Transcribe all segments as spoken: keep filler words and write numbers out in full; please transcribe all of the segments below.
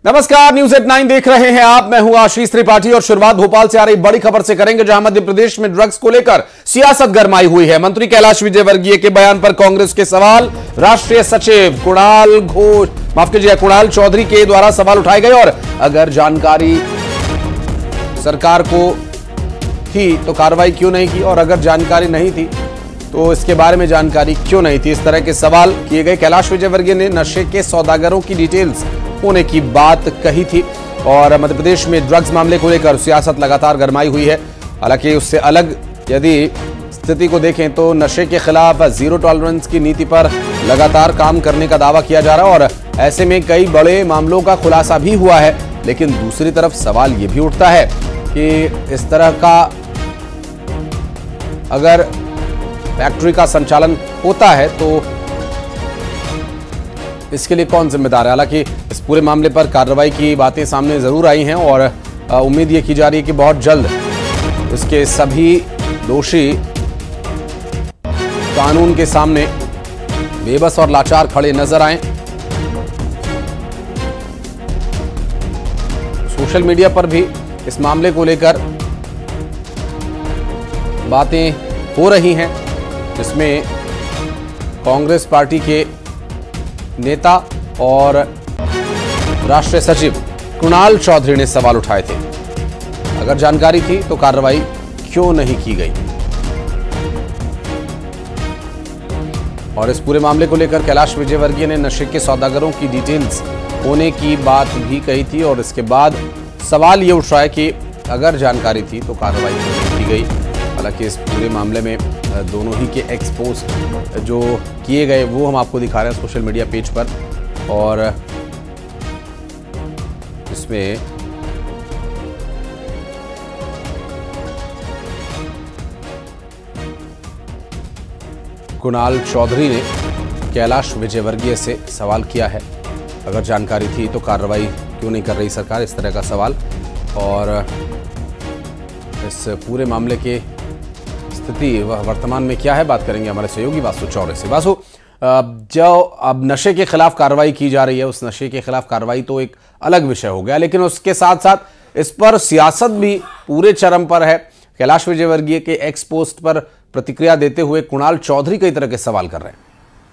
नमस्कार, news at nine देख रहे हैं आप। मैं हूं आशीष त्रिपाठी और शुरुआत भोपाल से आ रही बड़ी खबर से करेंगे, जहां मध्य प्रदेश में ड्रग्स को लेकर सियासत गरमाई हुई है। मंत्री कैलाश विजयवर्गीय के बयान पर कांग्रेस के सवाल। राष्ट्रीय सचिव कुणाल घोष माफ कीजिए कुणाल चौधरी के द्वारा सवाल उठाए गए और अगर जानकारी सरकार को थी तो कार्रवाई क्यों नहीं की, और अगर जानकारी नहीं थी तो इसके बारे में जानकारी क्यों नहीं थी, इस तरह के सवाल किए गए। कैलाश विजयवर्गीय ने नशे के सौदागरों की डिटेल्स होने की बात कही थी और मध्य प्रदेश में ड्रग्स मामले को लेकर सियासत लगातार गरमाई हुई है। हालांकि उससे अलग यदि स्थिति को देखें तो नशे के खिलाफ जीरो टॉलरेंस की नीति पर लगातार काम करने का दावा किया जा रहा है और ऐसे में कई बड़े मामलों का खुलासा भी हुआ है। लेकिन दूसरी तरफ सवाल यह भी उठता है कि इस तरह का अगर फैक्ट्री का संचालन होता है तो इसके लिए कौन जिम्मेदार है। हालांकि इस पूरे मामले पर कार्रवाई की बातें सामने जरूर आई हैं और उम्मीद ये की जा रही है कि बहुत जल्द इसके सभी दोषी कानून के सामने बेबस और लाचार खड़े नजर आए। सोशल मीडिया पर भी इस मामले को लेकर बातें हो रही हैं, जिसमें कांग्रेस पार्टी के नेता और राष्ट्रीय सचिव कुणाल चौधरी ने सवाल उठाए थे। अगर जानकारी थी तो कार्रवाई क्यों नहीं की गई, और इस पूरे मामले को लेकर कैलाश विजयवर्गीय ने नशे के सौदागरों की डिटेल्स होने की बात भी कही थी और इसके बाद सवाल ये उठ रहा है कि अगर जानकारी थी तो कार्रवाई क्यों नहीं की गई। हालांकि इस पूरे मामले में दोनों ही के एक्सपोज जो किए गए वो हम आपको दिखा रहे हैं सोशल मीडिया पेज पर, और इसमें कुणाल चौधरी ने कैलाश विजयवर्गीय से सवाल किया है, अगर जानकारी थी तो कार्रवाई क्यों नहीं कर रही सरकार, इस तरह का सवाल। और इस पूरे मामले के स्थिति वह वर्तमान में क्या है, बात करेंगे हमारे सहयोगी वासु चौरे से। वासु, जो अब नशे के खिलाफ कार्रवाई की जा रही है, उस नशे के खिलाफ कार्रवाई तो एक अलग विषय हो गया, लेकिन उसके साथ साथ इस पर सियासत भी पूरे चरम पर है। कैलाश विजयवर्गीय के एक्स पोस्ट पर प्रतिक्रिया देते हुए कुणाल चौधरी कई तरह के सवाल कर रहे हैं।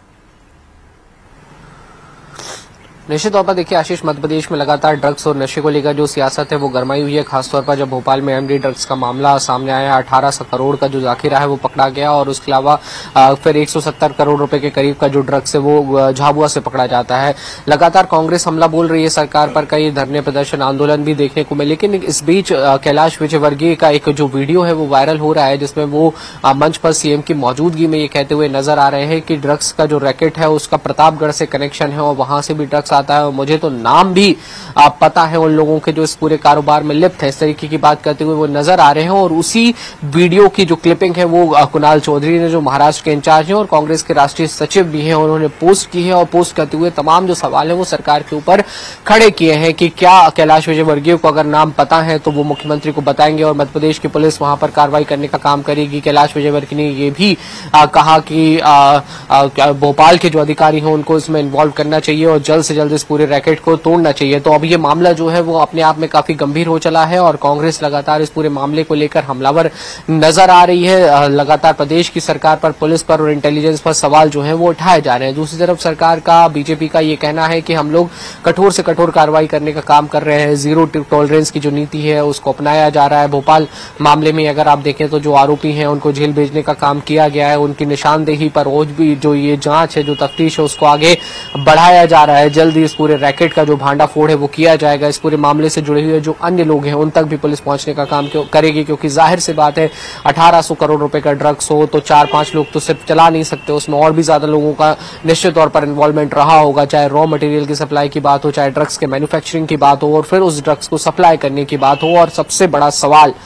निश्चित तौर पर देखिए आशीष, मध्य प्रदेश में लगातार ड्रग्स और नशे को लेकर जो सियासत है वो गरमाई हुई है। खासतौर पर जब भोपाल में एमडी ड्रग्स का मामला सामने आया, अठारह सौ करोड़ का जो जाखिरा है वो पकड़ा गया और उसके अलावा फिर एक सौ सत्तर करोड़ रुपए के करीब का जो ड्रग्स है वो झाबुआ से पकड़ा जाता है। लगातार कांग्रेस हमला बोल रही है सरकार पर, कई धरने प्रदर्शन आंदोलन भी देखने को मिले। लेकिन इस बीच कैलाश विजयवर्गीय का एक जो वीडियो है वो वायरल हो रहा है, जिसमें वो मंच पर सीएम की मौजूदगी में ये कहते हुए नजर आ रहे हैं कि ड्रग्स का जो रैकेट है उसका प्रतापगढ़ से कनेक्शन है और वहां से भी ड्रग्स आता है और मुझे तो नाम भी आप पता है उन लोगों के जो इस पूरे कारोबार में लिप्त है। इस तरीके की बात करते हुए वो नजर आ रहे हैं और उसी वीडियो की जो क्लिपिंग है वो कुणाल चौधरी ने, जो महाराष्ट्र के इंचार्ज हैं और कांग्रेस के राष्ट्रीय सचिव भी हैं, उन्होंने पोस्ट की है और पोस्ट करते हुए तमाम जो सवाल है वो सरकार के ऊपर खड़े किए हैं कि क्या कैलाश विजयवर्गीय को अगर नाम पता है तो वो मुख्यमंत्री को बताएंगे और मध्य प्रदेश की पुलिस वहां पर कार्रवाई करने का काम करेगी। कैलाश विजयवर्गीय ने ये भी आ, कहा कि आ, आ, भोपाल के जो अधिकारी हैं उनको इसमें इन्वॉल्व करना चाहिए और जल्द से जल्द इस पूरे रैकेट को तोड़ना चाहिए। तो अब ये मामला जो है वो अपने आप में काफी गंभीर हो चला है और कांग्रेस लगातार इस पूरे मामले को लेकर हमलावर नजर आ रही है। लगातार प्रदेश की सरकार पर, पुलिस पर और इंटेलिजेंस पर सवाल जो है वो उठाए जा रहे हैं। दूसरी तरफ सरकार का, बीजेपी का ये कहना है कि हम लोग कठोर से कठोर कार्रवाई करने का काम कर रहे हैं, जीरो टॉलरेंस की जो नीति है उसको अपनाया जा रहा है। भोपाल मामले में अगर आप देखें तो जो आरोपी हैं उनको जेल भेजने का काम किया गया है, उनकी निशानदेही पर रोज भी जो ये जांच है, जो तफ्तीश है उसको आगे बढ़ाया जा रहा है। जल्दी इस पूरे रैकेट का जो भांडाफोड़ है वो किया जाएगा। इस पूरे मामले से जुड़े हुए जो अन्य लोग हैं उन तक भी पुलिस पहुंचने का काम करेगी, क्योंकि जाहिर सी बात है अठारह सौ करोड़ रुपए का ड्रग्स हो तो चार पांच लोग तो सिर्फ चला नहीं सकते, उसमें और भी ज्यादा लोगों का निश्चित तौर पर इन्वॉल्वमेंट रहा होगा, चाहे रॉ मटेरियल की सप्लाई की बात हो, चाहे ड्रग्स के मैन्युफैक्चरिंग की बात हो और फिर उस ड्रग्स को सप्लाई करने की बात हो। और सबसे बड़ा सवाल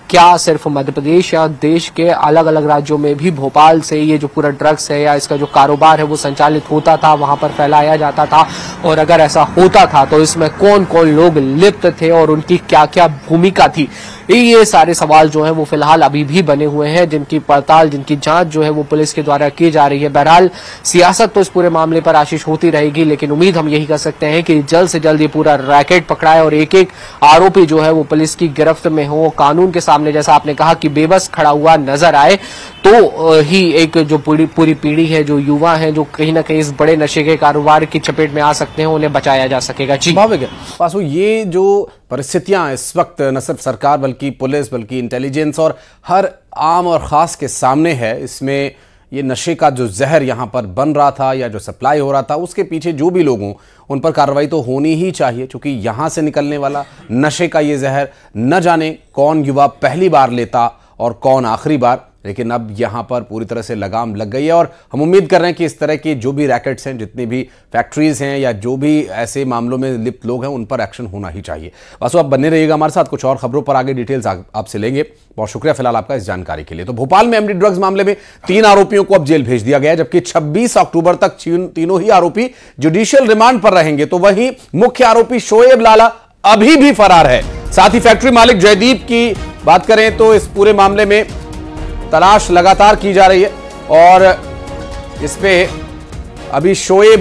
क्या सिर्फ मध्य प्रदेश या देश के अलग अलग राज्यों में भी भोपाल से ये जो पूरा ड्रग्स है या इसका जो कारोबार है वो संचालित होता था, वहां पर फैलाया जाता था, और अगर ऐसा होता था तो इसमें कौन कौन लोग लिप्त थे और उनकी क्या क्या भूमिका थी, ये सारे सवाल जो है वो फिलहाल अभी भी बने हुए हैं, जिनकी पड़ताल, जिनकी जांच जो है वो पुलिस के द्वारा की जा रही है। बहरहाल सियासत तो इस पूरे मामले पर आशीष होती रहेगी, लेकिन उम्मीद हम यही कर सकते हैं कि जल्द से जल्द ये पूरा रैकेट पकड़ाए और एक एक आरोपी जो है वो पुलिस की गिरफ्त में हो, कानून के सामने, जैसा आपने कहा कि बेबस खड़ा हुआ नजर आए, तो ही एक जो पूरी पूरी पीढ़ी है, जो युवा है, जो कहीं ना कहीं इस बड़े नशे के कारोबार की चपेट में आ सकते हैं, उन्हें बचाया जा सकेगा। जी वासु, ये जो परिस्थितियां इस वक्त न सिर्फ सरकार बल्कि पुलिस बल्कि इंटेलिजेंस और हर आम और खास के सामने है, इसमें ये नशे का जो जहर यहाँ पर बन रहा था या जो सप्लाई हो रहा था, उसके पीछे जो भी लोग हों उन पर कार्रवाई तो होनी ही चाहिए, क्योंकि यहाँ से निकलने वाला नशे का ये जहर न जाने कौन युवा पहली बार लेता और कौन आखिरी बार, लेकिन अब यहाँ पर पूरी तरह से लगाम लग गई है और हम उम्मीद कर रहे हैं कि इस तरह के जो भी रैकेट्स हैं, जितनी भी फैक्ट्रीज हैं या जो भी ऐसे मामलों में लिप्त लोग हैं, उन पर एक्शन होना ही चाहिए। वासु, आप बने रहिएगा हमारे साथ, कुछ और खबरों पर आगे डिटेल्स आपसे लेंगे। बहुत शुक्रिया फिलहाल आपका इस जानकारी के लिए। तो भोपाल में एमडी ड्रग्स मामले में तीन आरोपियों को अब जेल भेज दिया गया है, जबकि छब्बीस अक्टूबर तक तीनों ही आरोपी जुडिशियल रिमांड पर रहेंगे। तो वहीं मुख्य आरोपी शोएब लाला अभी भी फरार है। साथ ही फैक्ट्री मालिक जयदीप की बात करें तो इस पूरे मामले में तलाश लगातार की जा रही है और इस पे अभी शोएब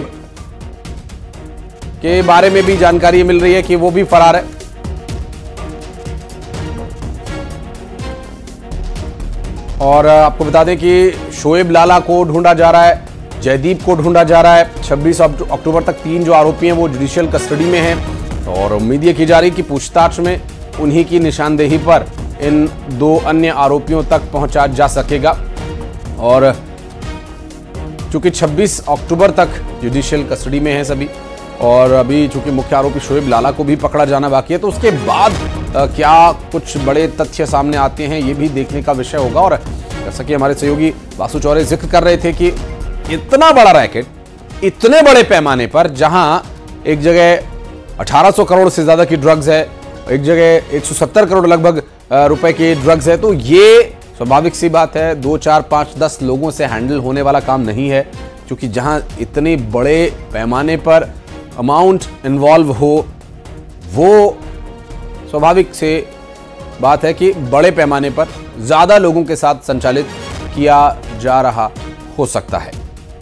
के बारे में भी जानकारी मिल रही है कि वो भी फरार है। और आपको बता दें कि शोएब लाला को ढूंढा जा रहा है, जयदीप को ढूंढा जा रहा है। छब्बीस अक्टूबर तक तीन जो आरोपी हैं वो जुडिशियल कस्टडी में हैं और उम्मीद ये की जा रही है कि पूछताछ में उन्हीं की निशानदेही पर इन दो अन्य आरोपियों तक पहुंचा जा सकेगा। और चूंकि छब्बीस अक्टूबर तक जुडिशियल कस्टडी में हैं सभी और अभी चूंकि मुख्य आरोपी शोएब लाला को भी पकड़ा जाना बाकी है, तो उसके बाद आ, क्या कुछ बड़े तथ्य सामने आते हैं ये भी देखने का विषय होगा। और जैसा कि हमारे सहयोगी वासु चौरे जिक्र कर रहे थे कि इतना बड़ा रैकेट, इतने बड़े पैमाने पर, जहां एक जगह अठारह सौ करोड़ से ज्यादा की ड्रग्स है, एक जगह एक सौ सत्तर करोड़ लगभग रुपए के ड्रग्स है, तो ये स्वाभाविक सी बात है दो चार पांच दस लोगों से हैंडल होने वाला काम नहीं है, क्योंकि जहां इतने बड़े पैमाने पर अमाउंट इन्वॉल्व हो, वो स्वाभाविक से बात है कि बड़े पैमाने पर ज्यादा लोगों के साथ संचालित किया जा रहा हो सकता है।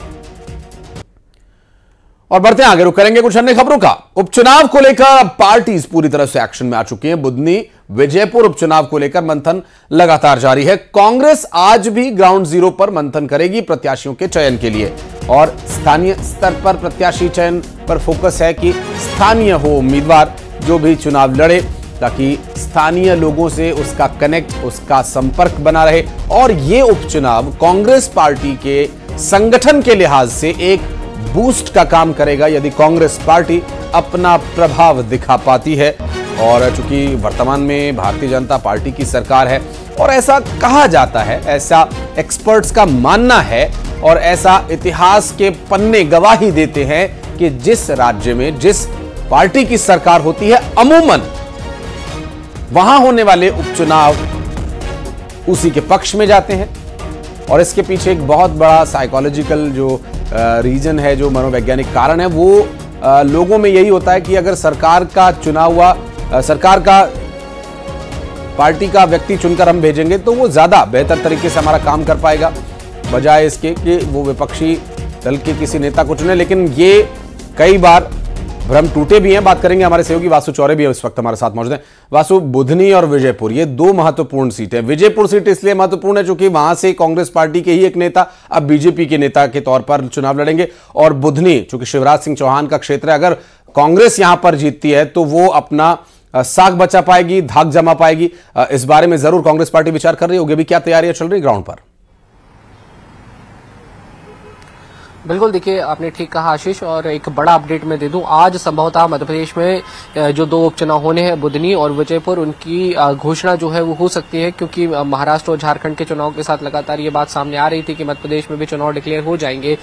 और बढ़ते हैं आगे, रुक करेंगे कुछ अन्य खबरों का। उपचुनाव को लेकर पार्टीज पूरी तरह से एक्शन में आ चुकी हैं। बुधनी विजयपुर उपचुनाव को लेकर मंथन लगातार जारी है। कांग्रेस आज भी ग्राउंड जीरो पर मंथन करेगी प्रत्याशियों के चयन के लिए और स्थानीय स्तर पर प्रत्याशी चयन पर फोकस है कि स्थानीय हो उम्मीदवार जो भी चुनाव लड़े, ताकि स्थानीय लोगों से उसका कनेक्ट, उसका संपर्क बना रहे। और ये उपचुनाव कांग्रेस पार्टी के संगठन के लिहाज से एक बूस्ट का काम करेगा यदि कांग्रेस पार्टी अपना प्रभाव दिखा पाती है। और चूंकि वर्तमान में भारतीय जनता पार्टी की सरकार है और ऐसा कहा जाता है, ऐसा एक्सपर्ट्स का मानना है और ऐसा इतिहास के पन्ने गवाही देते हैं कि जिस राज्य में जिस पार्टी की सरकार होती है, अमूमन वहां होने वाले उपचुनाव उसी के पक्ष में जाते हैं। और इसके पीछे एक बहुत बड़ा साइकोलॉजिकल जो रीजन है, जो मनोवैज्ञानिक कारण है, वो आ, लोगों में यही होता है कि अगर सरकार का चुना हुआ आ, सरकार का पार्टी का व्यक्ति चुनकर हम भेजेंगे तो वो ज्यादा बेहतर तरीके से हमारा काम कर पाएगा, बजाय इसके कि वो विपक्षी दल के किसी नेता को चुने। लेकिन ये कई बार भ्रम टूटे भी हैं। बात करेंगे, हमारे सहयोगी वासु चौरे भी इस वक्त हमारे साथ मौजूद हैं। वासु, बुधनी और विजयपुर ये दो महत्वपूर्ण सीटें। विजयपुर सीट इसलिए महत्वपूर्ण है क्योंकि वहां से कांग्रेस पार्टी के ही एक नेता अब बीजेपी के नेता के तौर पर चुनाव लड़ेंगे, और बुधनी चूंकि शिवराज सिंह चौहान का क्षेत्र है, अगर कांग्रेस यहां पर जीतती है तो वो अपना साख बचा पाएगी, धाक जमा पाएगी। इस बारे में जरूर कांग्रेस पार्टी विचार कर रही होगी। अभी क्या तैयारियां चल रही ग्राउंड पर? बिल्कुल, देखिए आपने ठीक कहा आशीष, और एक बड़ा अपडेट मैं दे दूं। आज संभवतः मध्य प्रदेश में जो दो उपचुनाव होने हैं, बुधनी और विजयपुर, उनकी घोषणा जो है वो हो सकती है, क्योंकि महाराष्ट्र और झारखंड के चुनाव के साथ लगातार ये बात सामने आ रही थी कि मध्य प्रदेश में भी चुनाव डिक्लेयर हो जाएंगे।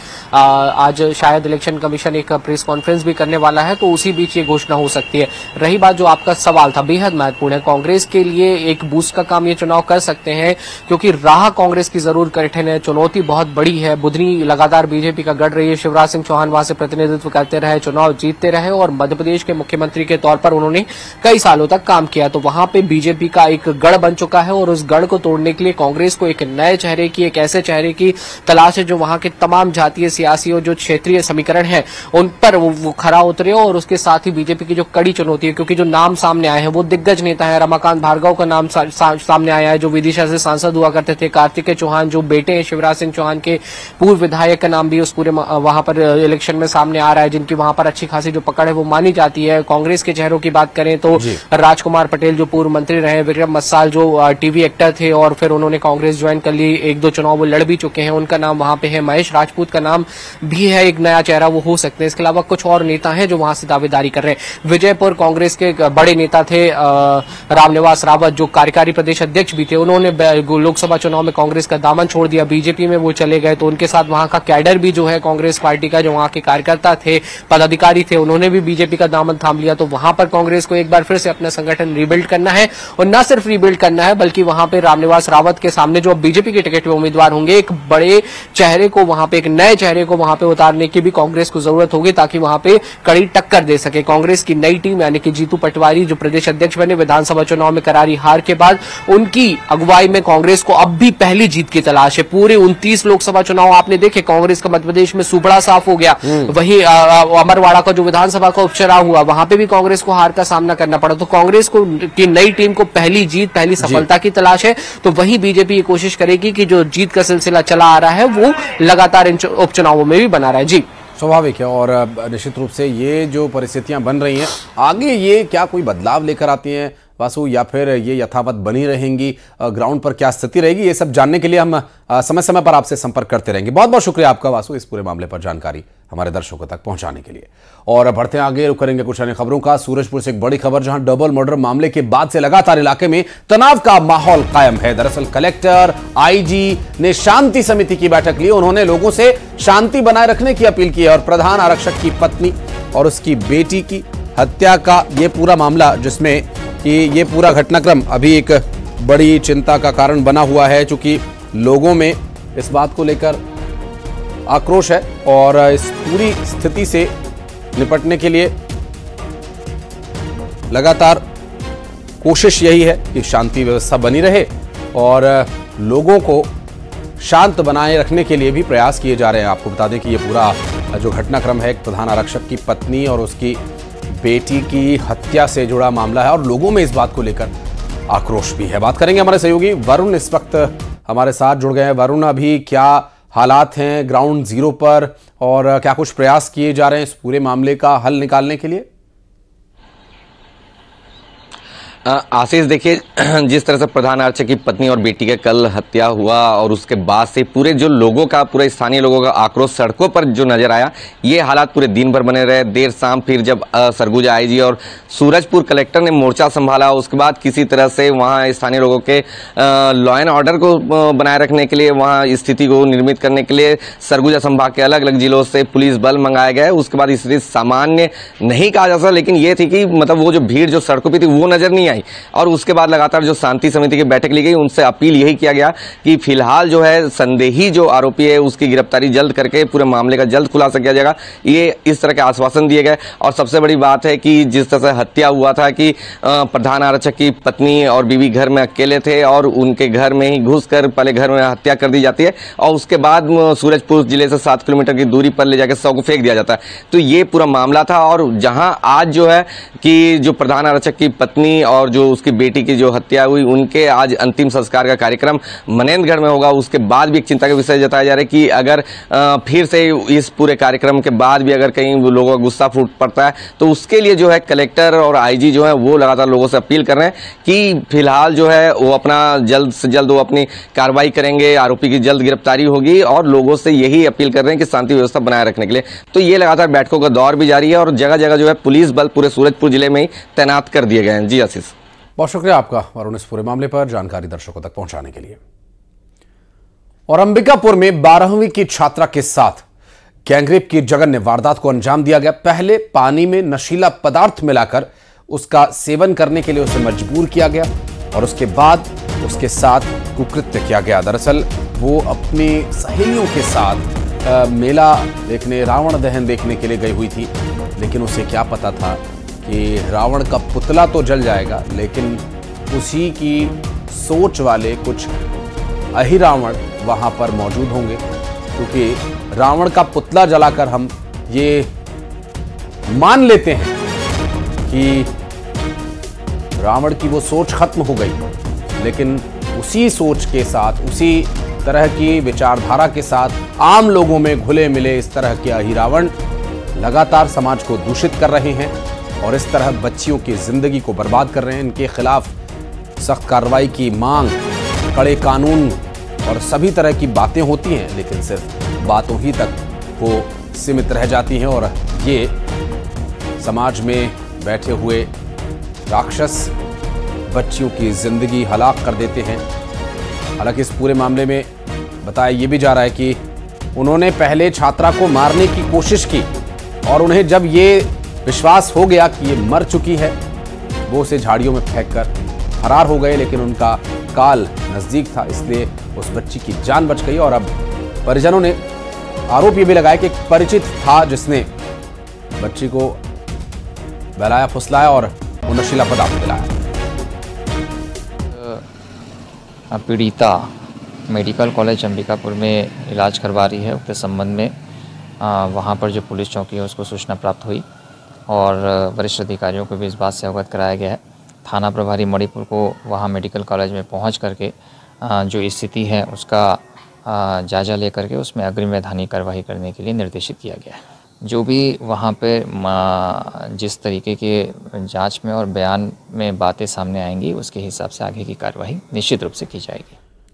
आज शायद इलेक्शन कमीशन एक प्रेस कॉन्फ्रेंस भी करने वाला है, तो उसी बीच ये घोषणा हो सकती है। रही बात जो आपका सवाल था, बेहद महत्वपूर्ण है। कांग्रेस के लिए एक बूस्ट का काम ये चुनाव कर सकते हैं, क्योंकि राह कांग्रेस की जरूर कठिन है, चुनौती बहुत बड़ी है। बुधनी लगातार बीजेपी गढ़ रही है। शिवराज सिंह चौहान वहां से प्रतिनिधित्व करते रहे, चुनाव जीतते रहे, और मध्य प्रदेश के मुख्यमंत्री के तौर पर उन्होंने कई सालों तक काम किया। तो वहां पे बीजेपी का एक गढ़ बन चुका है, और उस गढ़ को तोड़ने के लिए कांग्रेस को एक नए चेहरे की, एक ऐसे चेहरे की तलाश है जो वहां के तमाम जातीय, सियासी और जो क्षेत्रीय समीकरण है उन पर वो, वो खरा उतरे। और उसके साथ ही बीजेपी की जो कड़ी चुनौती है, क्योंकि जो नाम सामने आए हैं वो दिग्गज नेता है। रमाकांत भार्गव का नाम सा, सा, सामने आया है, जो विदिशा से सांसद हुआ करते थे। कार्तिकेय चौहान जो बेटे हैं शिवराज सिंह चौहान के, पूर्व विधायक का नाम भी उस पूरे वहां पर इलेक्शन में सामने आ रहा है, जिनकी वहां पर अच्छी खासी जो पकड़ है वो मानी जाती है। कांग्रेस के चेहरों की बात करें तो राजकुमार पटेल जो पूर्व मंत्री रहे, विक्रम मस्साल जो टीवी एक्टर थे और फिर उन्होंने कांग्रेस ज्वाइन कर ली, एक दो चुनाव वो लड़ भी चुके हैं, उनका नाम वहां पे है। महेश राजपूत का नाम भी है, एक नया चेहरा वो हो सकते हैं। इसके अलावा कुछ और नेता हैं जो वहां से दावेदारी कर रहे हैं। विजयपुर कांग्रेस के बड़े नेता थे रामनिवास रावत, जो कार्यकारी प्रदेश अध्यक्ष भी थे, उन्होंने लोकसभा चुनाव में कांग्रेस का दामन छोड़ दिया, बीजेपी में वो चले गए। तो उनके साथ वहां का कैडर भी जो है कांग्रेस पार्टी का, जो वहां के कार्यकर्ता थे, पदाधिकारी थे, उन्होंने भी बीजेपी का दामन थाम लिया। तो वहां पर कांग्रेस को एक बार फिर से अपना संगठन रिबिल्ड करना है, और न सिर्फ रिबिल्ड करना है बल्कि वहां पे रामनिवास रावत के सामने जो बीजेपी के टिकट पे उम्मीदवार होंगे, एक बड़े चेहरे को वहां पे, एक नए चेहरे को वहां पे उतारने की भी कांग्रेस को जरूरत होगी, ताकि वहां पे कड़ी टक्कर दे सके। कांग्रेस की नई टीम यानी कि जीतू पटवारी जो प्रदेश अध्यक्ष बने, विधानसभा चुनाव में करारी हार के बाद उनकी अगुवाई में कांग्रेस को अब भी पहली जीत की तलाश है। पूरे उनतीस लोकसभा चुनाव आपने देखे, कांग्रेस का मध्य प्रदेश में सुपड़ा साफ हो गया। वही अमरवाड़ा का जो विधानसभा का उपचुनाव हुआ, वहां पे भी कांग्रेस को हार का सामना करना पड़ा। तो कांग्रेस को की नई टीम को पहली जीत, पहली सफलता की तलाश है। तो वही बीजेपी ये कोशिश करेगी कि जो जीत का सिलसिला चला आ रहा है वो लगातार इन उपचुनावों में भी बना रहा है। जी, स्वाभाविक है, और निश्चित रूप से ये जो परिस्थितियां बन रही हैं, आगे ये क्या कोई बदलाव लेकर आती हैं वासु, या फिर ये यथावत बनी रहेंगी? ग्राउंड पर क्या स्थिति रहेगी, ये सब जानने के लिए हम समय समय पर आपसे संपर्क करते रहेंगे। बहुत बहुत शुक्रिया आपका वासु, इस पूरे मामले पर जानकारी हमारे दर्शकों तक पहुंचाने के लिए। और बढ़ते आगे, रुक करेंगे कुछ अन्य खबरों का। सूरजपुर से एक बड़ी खबर, जहां डबल मर्डर मामले के बाद से लगातार इलाके में तनाव का माहौल कायम है। दरअसल कलेक्टर, आईजी ने शांति समिति की बैठक ली। उन्होंने लोगों से शांति बनाए रखने की अपील की है, और प्रधान आरक्षक की पत्नी और उसकी बेटी की हत्या का ये पूरा मामला, जिसमें कि ये पूरा घटनाक्रम अभी एक बड़ी चिंता का कारण बना हुआ है, चूंकि लोगों में इस बात को लेकर आक्रोश है, और इस पूरी स्थिति से निपटने के लिए लगातार कोशिश यही है कि शांति व्यवस्था बनी रहे, और लोगों को शांत बनाए रखने के लिए भी प्रयास किए जा रहे हैं। आपको बता दें कि ये पूरा जो घटनाक्रम है, एक प्रधान आरक्षक की पत्नी और उसकी बेटी की हत्या से जुड़ा मामला है, और लोगों में इस बात को लेकर आक्रोश भी है। बात करेंगे हमारे सहयोगी वरुण इस वक्त हमारे साथ जुड़ गए हैं। वरुण, अभी क्या हालात हैं ग्राउंड जीरो पर, और क्या कुछ प्रयास किए जा रहे हैं इस पूरे मामले का हल निकालने के लिए? आशीष, देखिए, जिस तरह से प्रधान आरक्षक की पत्नी और बेटी का कल हत्या हुआ, और उसके बाद से पूरे जो लोगों का, पूरे स्थानीय लोगों का आक्रोश सड़कों पर जो नजर आया, ये हालात पूरे दिन भर बने रहे। देर शाम फिर जब सरगुजा आईजी और सूरजपुर कलेक्टर ने मोर्चा संभाला, उसके बाद किसी तरह से वहां स्थानीय लोगों के लॉ एंड ऑर्डर को बनाए रखने के लिए, वहां स्थिति को निर्मित करने के लिए सरगुजा संभाग के अलग अलग जिलों से पुलिस बल मंगाया गया। उसके बाद स्थिति सामान्य नहीं कहा जा सकता, लेकिन ये थी कि मतलब वो जो भीड़ जो सड़कों पर थी वो नजर नहीं आई। और उसके बाद लगातार जो शांति समिति की बैठक ली गई, उनसे अपील यही किया गया कि फिलहाल जो है संदेही जो आरोपी है उसकी गिरफ्तारी जल्द करके पूरे मामले का जल्द खुलासा किया जाएगा। ये इस तरह के आश्वासन दिए गए। और सबसे बड़ी बात है कि जिस तरह से हत्या हुआ था कि प्रधान आरक्षक की पत्नी और बीवी घर में अकेले थे, और उनके घर में ही घुसकर पहले घर में हत्या कर दी जाती है, और उसके बाद सूरजपुर जिले से सात किलोमीटर की दूरी पर ले जाकर शव को फेंक दिया जाता है। तो ये पूरा मामला था। और जहां आज जो है कि जो प्रधान आरक्षक की पत्नी और और जो उसकी बेटी की जो हत्या हुई, उनके आज अंतिम संस्कार का कार्यक्रम मनेंद्रगढ़ में होगा। उसके बाद भी एक चिंता का विषय जताया जा रहा है कि अगर फिर से इस पूरे कार्यक्रम के बाद भी अगर कहीं लोगों का गुस्सा फूट पड़ता है तो उसके लिए जो है कलेक्टर और आईजी जो है वो लगातार लोगों से अपील कर रहे हैं कि फिलहाल जो है वो अपना जल्द से जल्द वो अपनी कार्रवाई करेंगे, आरोपी की जल्द गिरफ्तारी होगी और लोगों से यही अपील कर रहे हैं कि शांति व्यवस्था बनाए रखने के लिए। तो ये लगातार बैठकों का दौर भी जारी है और जगह जगह जो है पुलिस बल पूरे सूरजपुर जिले में ही तैनात कर दिए गए हैं। जी आशीष, बहुत शुक्रिया आपका वरुण इस पूरे मामले पर जानकारी दर्शकों तक पहुंचाने के लिए। और अंबिकापुर में बारहवीं की छात्रा के साथ गैंगरेप की जघन्य वारदात को अंजाम दिया गया। पहले पानी में नशीला पदार्थ मिलाकर उसका सेवन करने के लिए उसे मजबूर किया गया और उसके बाद उसके साथ कुकृत्य किया गया। दरअसल वो अपनी सहेलियों के साथ आ, मेला देखने, रावण दहन देखने के लिए गई हुई थी, लेकिन उसे क्या पता था कि रावण का पुतला तो जल जाएगा, लेकिन उसी की सोच वाले कुछ अहिरावण वहां पर मौजूद होंगे, क्योंकि रावण का पुतला जलाकर हम ये मान लेते हैं कि रावण की वो सोच खत्म हो गई, लेकिन उसी सोच के साथ, उसी तरह की विचारधारा के साथ आम लोगों में घुले मिले इस तरह के अहिरावण लगातार समाज को दूषित कर रहे हैं और इस तरह बच्चियों की जिंदगी को बर्बाद कर रहे हैं। इनके खिलाफ सख्त कार्रवाई की मांग, कड़े कानून और सभी तरह की बातें होती हैं, लेकिन सिर्फ बातों ही तक वो सीमित रह जाती हैं और ये समाज में बैठे हुए राक्षस बच्चियों की जिंदगी हलाक कर देते हैं। हालांकि इस पूरे मामले में बताया ये भी जा रहा है कि उन्होंने पहले छात्रा को मारने की कोशिश की और उन्हें जब ये विश्वास हो गया कि ये मर चुकी है, वो उसे झाड़ियों में फेंककर फरार हो गए, लेकिन उनका काल नजदीक था, इसलिए उस बच्ची की जान बच गई। और अब परिजनों ने आरोप ये भी लगाया कि एक परिचित था जिसने बच्ची को बहलाया फुसलाया और वो नशीला पदार्थ पिलाया। पीड़िता मेडिकल कॉलेज अंबिकापुर में इलाज करवा रही है। उसके संबंध में वहाँ पर जो पुलिस चौकी है उसको सूचना प्राप्त हुई और वरिष्ठ अधिकारियों को भी इस बात से अवगत कराया गया है। थाना प्रभारी मणिपुर को वहाँ मेडिकल कॉलेज में पहुँच करके जो स्थिति है उसका जायजा लेकर के उसमें अग्रिम वैधानिक कार्रवाई करने के लिए निर्देशित किया गया है। जो भी वहाँ पे जिस तरीके के जांच में और बयान में बातें सामने आएंगी उसके हिसाब से आगे की कार्रवाई निश्चित रूप से की जाएगी।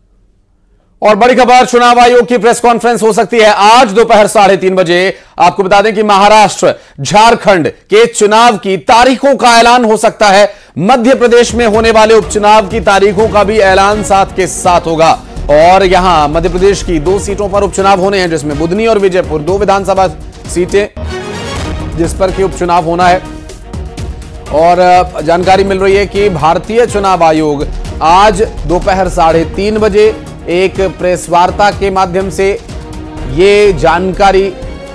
और बड़ी खबर, चुनाव आयोग की प्रेस कॉन्फ्रेंस हो सकती है आज दोपहर साढ़े तीन बजे। आपको बता दें कि महाराष्ट्र, झारखंड के चुनाव की तारीखों का ऐलान हो सकता है। मध्य प्रदेश में होने वाले उपचुनाव की तारीखों का भी ऐलान साथ के साथ होगा। और यहां मध्य प्रदेश की दो सीटों पर उपचुनाव होने हैं, जिसमें बुधनी और विजयपुर दो विधानसभा सीटें जिस पर कि उपचुनाव होना है। और जानकारी मिल रही है कि भारतीय चुनाव आयोग आज दोपहर साढ़े तीन बजे एक प्रेस वार्ता के माध्यम से ये जानकारी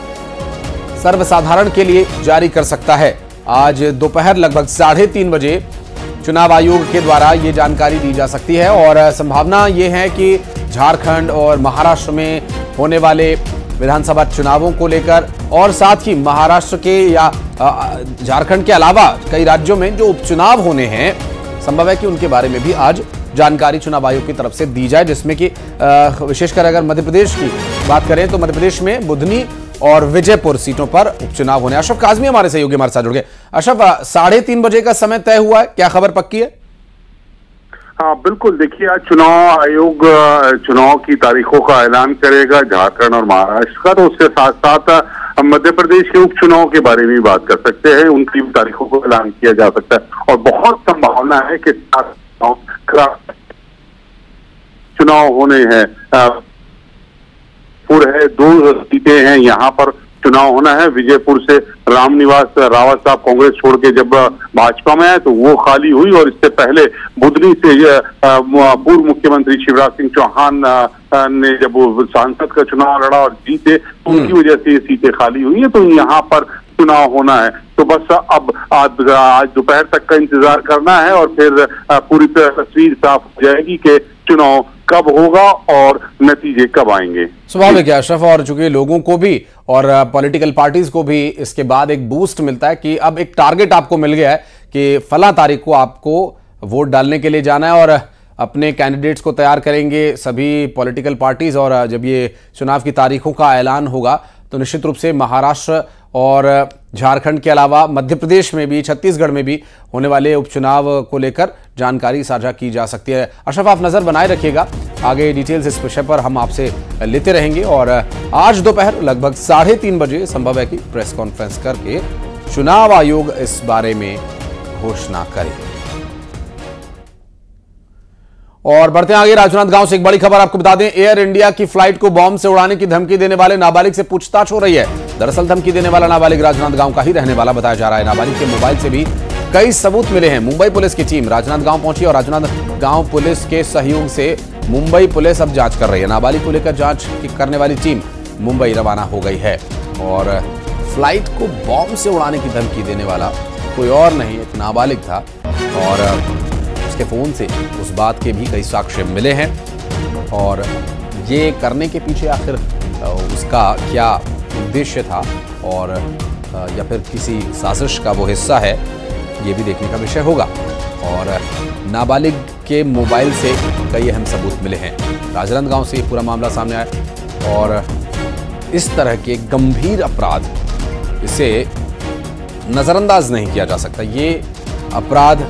सर्वसाधारण के लिए जारी कर सकता है। आज दोपहर लगभग साढ़े तीन बजे चुनाव आयोग के द्वारा ये जानकारी दी जा सकती है और संभावना ये है कि झारखंड और महाराष्ट्र में होने वाले विधानसभा चुनावों को लेकर और साथ ही महाराष्ट्र के या झारखंड के अलावा कई राज्यों में जो उपचुनाव होने हैं, संभव है कि उनके बारे में भी आज जानकारी चुनाव आयोग की तरफ से दी जाए, जिसमें कि विशेषकर अगर मध्य प्रदेश की बात करें तो मध्य प्रदेश में बुधनी और विजयपुर सीटों पर उपचुनाव होने। अशरफ काजमी हमारे सहयोगी हमारे साथ जुड़ गए। अशरफ, साढ़े तीन बजे का समय तय हुआ है, क्या खबर पक्की है? हाँ बिल्कुल, देखिए आज चुनाव आयोग चुनाव की तारीखों का ऐलान करेगा झारखंड और महाराष्ट्र का, तो उसके साथ साथ मध्य प्रदेश के उपचुनाव के बारे में बात कर सकते हैं, उनकी तारीखों को ऐलान किया जा सकता है और बहुत संभावना है कि चुनाव होने हैं। पूरे है दो सीटें हैं यहाँ पर चुनाव होना है। विजयपुर से रामनिवास रावत साहब कांग्रेस छोड़ के जब भाजपा में आए तो वो खाली हुई और इससे पहले बुधनी से पूर्व मुख्यमंत्री शिवराज सिंह चौहान ने जब वो सांसद का चुनाव लड़ा और जीते तो उनकी वजह से ये सीटें खाली हुई है, तो यहाँ पर चुनाव होना है। तो बस अब आज आज दोपहर तक का इंतजार करना है और फिर पूरी तस्वीर साफ हो जाएगी कि चुनाव कब होगा और नतीजे कब आएंगे। स्वाभाविक है अशरफ, और चूंकि लोगों को भी और पॉलिटिकल पार्टीज को भी इसके बाद एक बूस्ट मिलता है कि अब एक टारगेट आपको मिल गया है कि फला तारीख को आपको वोट डालने के लिए जाना है और अपने कैंडिडेट्स को तैयार करेंगे सभी पॉलिटिकल पार्टीज। और जब ये चुनाव की तारीखों का ऐलान होगा तो निश्चित रूप से महाराष्ट्र और झारखंड के अलावा मध्य प्रदेश में भी, छत्तीसगढ़ में भी होने वाले उपचुनाव को लेकर जानकारी साझा की जा सकती है। अशरफ, आप नजर बनाए रखिएगा, आगे डिटेल्स इस विषय पर हम आपसे लेते रहेंगे। और आज दोपहर लगभग साढ़े तीन बजे संभव है कि प्रेस कॉन्फ्रेंस करके चुनाव आयोग इस बारे में घोषणा करे। और बढ़ते आगे, राजनांदगांव से एक बड़ी खबर आपको बता दें। एयर इंडिया की फ्लाइट को बॉम्ब से उड़ाने की धमकी देने वाले नाबालिग से पूछताछ हो रही है। दरअसल धमकी देने वाला नाबालिग राजनांदगांव का ही रहने वाला बताया जा रहा है। नाबालिग के मोबाइल से भी कई सबूत मिले हैं। मुंबई पुलिस की टीम राजनांदगांव पहुंची और राजनांदगांव पुलिस के सहयोग से मुंबई पुलिस अब जांच कर रही है। नाबालिग को लेकर जांच करने वाली टीम मुंबई रवाना हो गई है। और फ्लाइट को बॉम्ब से उड़ाने की धमकी देने वाला कोई और नहीं, एक नाबालिग था। और उसके फोन से उस बात के भी कई साक्ष्य मिले हैं। और ये करने के पीछे आखिर उसका क्या उद्देश्य था और या फिर किसी साजिश का वो हिस्सा है, ये भी देखने का विषय होगा। और नाबालिग के मोबाइल से कई अहम सबूत मिले हैं। राजनांदगांव से पूरा मामला सामने आया। और इस तरह के गंभीर अपराध, इसे नजरअंदाज नहीं किया जा सकता। ये अपराध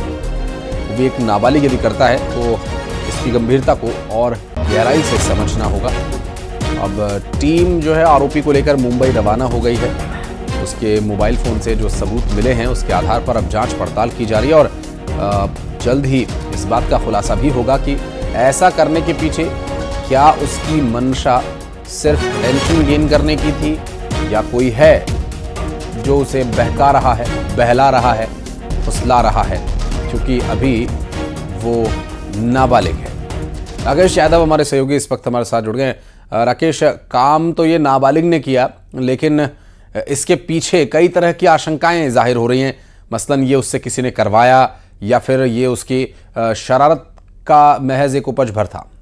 भी एक नाबालिग यदि करता है तो इसकी गंभीरता को और गहराई से समझना होगा। अब टीम जो है आरोपी को लेकर मुंबई रवाना हो गई है। उसके मोबाइल फोन से जो सबूत मिले हैं उसके आधार पर अब जांच पड़ताल की जा रही है। और जल्द ही इस बात का खुलासा भी होगा कि ऐसा करने के पीछे क्या उसकी मंशा सिर्फ टेंशन गेन करने की थी या कोई है जो उसे बहका रहा है, बहला रहा है, फुसला रहा है, क्योंकि अभी वो नाबालिग है। राकेश यादव हमारे सहयोगी इस वक्त हमारे साथ जुड़ गए। राकेश, काम तो ये नाबालिग ने किया, लेकिन इसके पीछे कई तरह की आशंकाएं जाहिर हो रही हैं। मसलन ये उससे किसी ने करवाया या फिर ये उसकी शरारत का महज एक उपज भर था।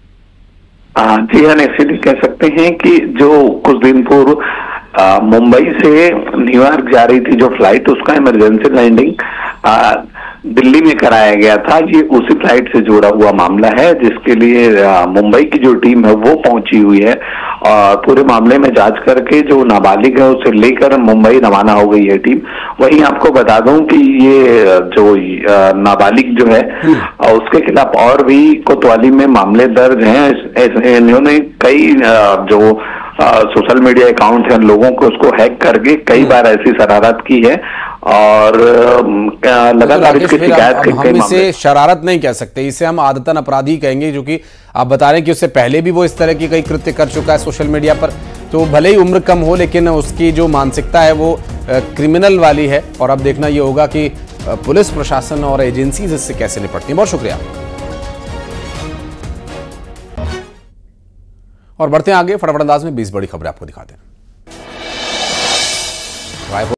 जी हाँ, इसीलिए कह सकते हैं कि जो कुछ दिन पूर्व मुंबई से न्यूयॉर्क जा रही थी जो फ्लाइट, उसका इमरजेंसी लैंडिंग दिल्ली में कराया गया था। ये उसी फ्लाइट से जुड़ा हुआ मामला है, जिसके लिए मुंबई की जो टीम है वो पहुंची हुई है। और पूरे मामले में जांच करके जो नाबालिग है उसे लेकर मुंबई रवाना हो गई है टीम। वहीं आपको बता दूं कि ये जो नाबालिग जो है उसके खिलाफ और भी कोतवाली में मामले दर्ज हैं। इन्होंने कई जो सोशल मीडिया अकाउंट हैं लोगों को उसको हैक करके कई बार ऐसी शरारत की है। और लगातार इसकी शिकायत के हम इसे शरारत नहीं कह सकते, इसे हम आदतन अपराधी कहेंगे, जो कि आप बता रहे हैं कि उससे पहले भी वो इस तरह की कई कृत्य कर चुका है सोशल मीडिया पर। तो भले ही उम्र कम हो, लेकिन उसकी जो मानसिकता है वो क्रिमिनल वाली है। और अब देखना ये होगा कि पुलिस प्रशासन और एजेंसीज इससे कैसे निपटती हैं। बहुत शुक्रिया। और बढ़ते हैं आगे, फटाफट अंदाज में बीस बड़ी खबरें आपको दिखाते हैं।